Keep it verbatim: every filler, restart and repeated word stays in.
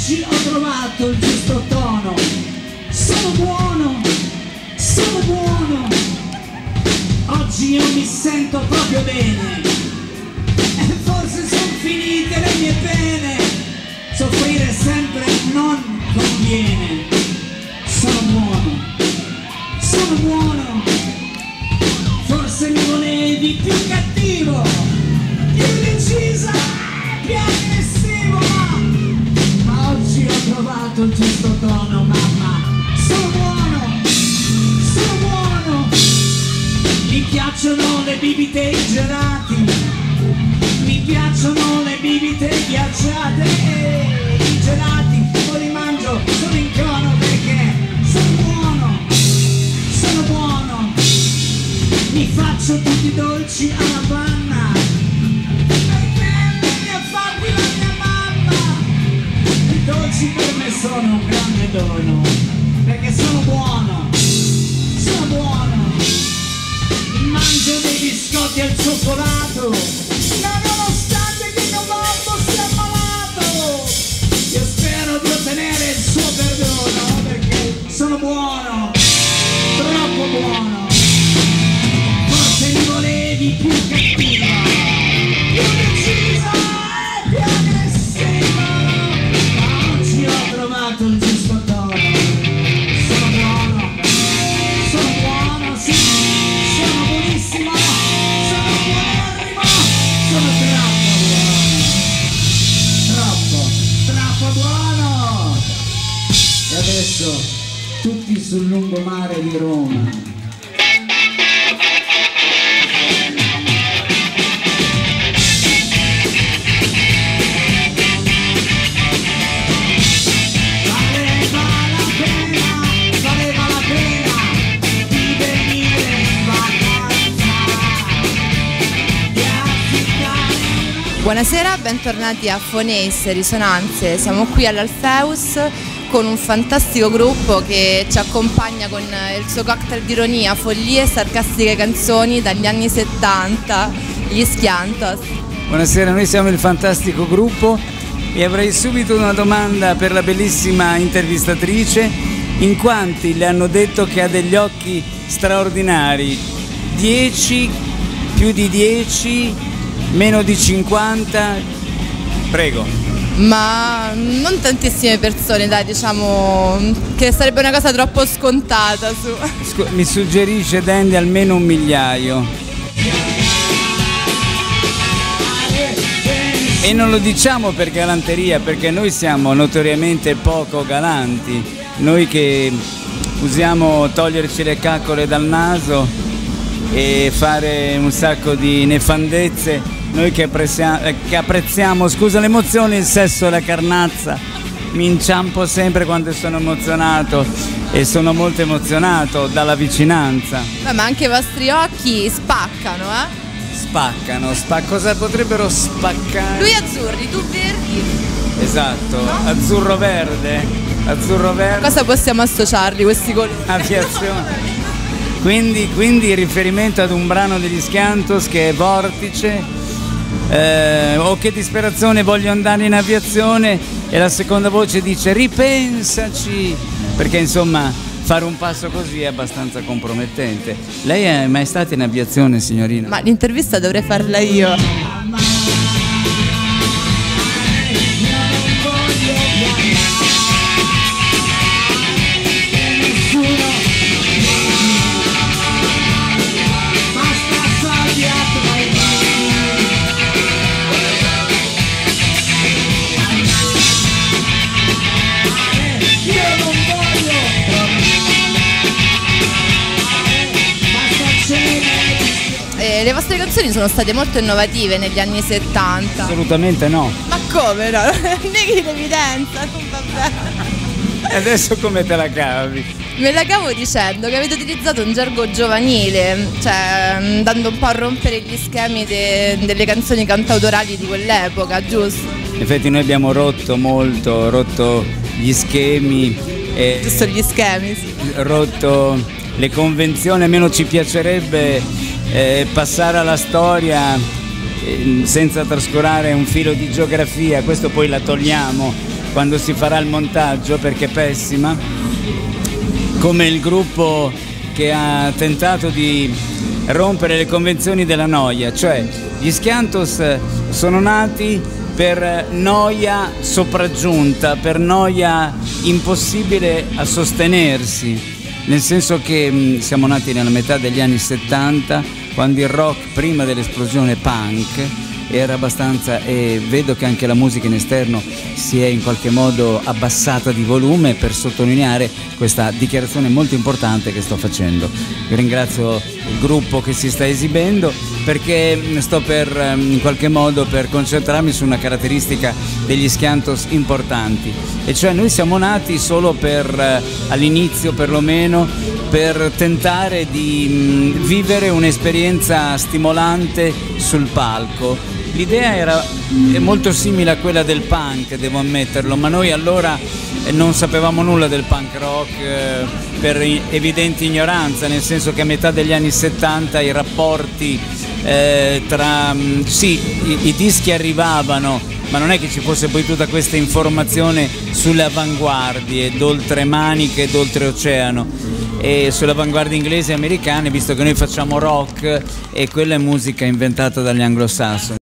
oggi ho trovato il giusto tono. Sono buono, sono buono. Oggi io mi sento proprio bene. E forse sono finite le mie pene. Soffrire sempre non conviene. Sono buono, sono buono. Forse mi volevi più cattivo, più decisa, più aggressivo, ma, ma oggi ho trovato il giusto tono, mamma. Sono buono, sono buono. Mi piacciono le bibite e i gelati, mi piacciono le bibite ghiacciate e i gelati non li mangio, sono in cono perché sono buono, sono buono. Mi faccio tutti i dolci alla panna perché mi ha fatti la mia mamma. I dolci per me sono un grande dono perché sono buono, sono buono. Mangio dei biscotti al cioccolato, ma nonostante che mio babbo sia malato, io spero di ottenere il suo perdono perché sono buono, troppo buono. Forse mi volevi più cattiva, più decisa e più aggressiva, ma oggi ho trovato il giusto tono. Sono buono, sono buono, sì, sono buonissimo, sono buonissimo, sono troppo buono, troppo, troppo buono. E adesso tutti sul lungomare di Roma. Buonasera, bentornati a Phoneace Risonanze. Siamo qui all'Alpheus con un fantastico gruppo che ci accompagna con il suo cocktail di ironia, follie e sarcastiche canzoni dagli anni settanta, gli Schiantos. Buonasera, noi siamo il fantastico gruppo e avrei subito una domanda per la bellissima intervistatrice. In quanti le hanno detto che ha degli occhi straordinari? dieci, più di dieci? Meno di cinquanta? Prego. Ma non tantissime persone, dai, diciamo che sarebbe una cosa troppo scontata su. Scu- mi suggerisce Dandy almeno un migliaio. E non lo diciamo per galanteria, perché noi siamo notoriamente poco galanti. Noi che usiamo toglierci le caccole dal naso e fare un sacco di nefandezze. Noi che apprezziamo, che apprezziamo, scusa l'emozione, il sesso e la carnazza. Mi inciampo sempre quando sono emozionato e sono molto emozionato dalla vicinanza. Beh, ma anche i vostri occhi spaccano, eh? Spaccano, spa- cosa potrebbero spaccare? Lui azzurri, tu verdi. Esatto, no? Azzurro verde, azzurro verde. Cosa possiamo associarli questi colori? Aviazione. Quindi, quindi il riferimento ad un brano degli Schiantos che è Vortice. Eh, oh che disperazione, voglio andare in aviazione, e la seconda voce dice ripensaci, perché insomma fare un passo così è abbastanza compromettente. Lei è mai stata in aviazione, signorina? Ma l'intervista dovrei farla io. Le vostre canzoni sono state molto innovative negli anni settanta. Assolutamente no. Ma come no? Neghi l'evidenza, non va bene. E adesso come te la cavi? Me la cavo dicendo che avete utilizzato un gergo giovanile, cioè andando un po' a rompere gli schemi de- delle canzoni cantautorali di quell'epoca, giusto? In effetti noi abbiamo rotto molto, rotto gli schemi. E Giusto gli schemi, sì. Rotto le convenzioni, almeno ci piacerebbe Eh, passare alla storia eh, senza trascurare un filo di geografia. Questo poi la togliamo quando si farà il montaggio, perché è pessima, come il gruppo che ha tentato di rompere le convenzioni della noia, cioè gli Schiantos sono nati per noia sopraggiunta, per noia impossibile a sostenersi, nel senso che mh, siamo nati nella metà degli anni settanta, quando il rock, prima dell'esplosione punk, era abbastanza, e vedo che anche la musica in esterno si è in qualche modo abbassata di volume per sottolineare questa dichiarazione molto importante che sto facendo. Vi ringrazio il gruppo che si sta esibendo, perché sto per in qualche modo per concentrarmi su una caratteristica degli Schiantos importanti, e cioè noi siamo nati solo per, all'inizio perlomeno, per tentare di mh, vivere un'esperienza stimolante sul palco. L'idea era molto simile a quella del punk, devo ammetterlo, ma noi allora non sapevamo nulla del punk rock eh, per evidente ignoranza, nel senso che a metà degli anni settanta i rapporti eh, tra... sì, i, i dischi arrivavano, ma non è che ci fosse poi tutta questa informazione sulle avanguardie d'oltremaniche e d'oltreoceano, e sulle avanguardie inglesi e americane, visto che noi facciamo rock e quella è musica inventata dagli anglosassoni.